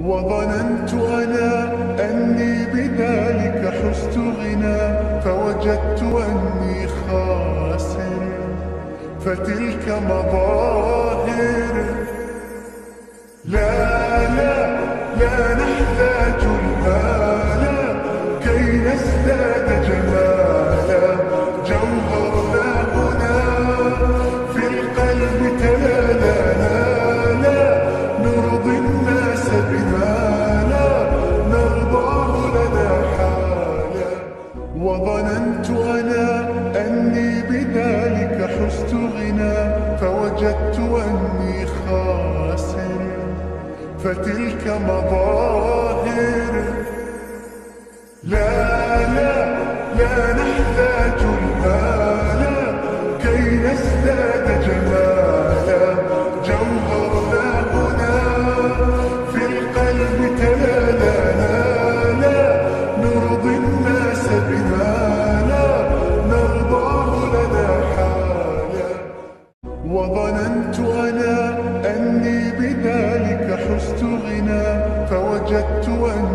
وظننت أنا أني بذلك حزت غنى، فوجدت أني خاسر، فتلك مظاهر. لا لا لا نحتاج المال كي نزداد جمالا، جوهرنا هنا في القلب تلالا. لا نرضي الناس بما لا نرضاه لنا حالا. وظننت أنا أني بذلك حزت غنى، فوجدت أني خاسر، فتلك مظاهر. لا لا لا نحتاج المال كي نزداد جمالا، جوهرنا هنا في القلب تلالا. لا نرضي الناس بما لا نرضاه لنا حالا. وظننت أنا أني بذلك حزت غنى، فوجدت أني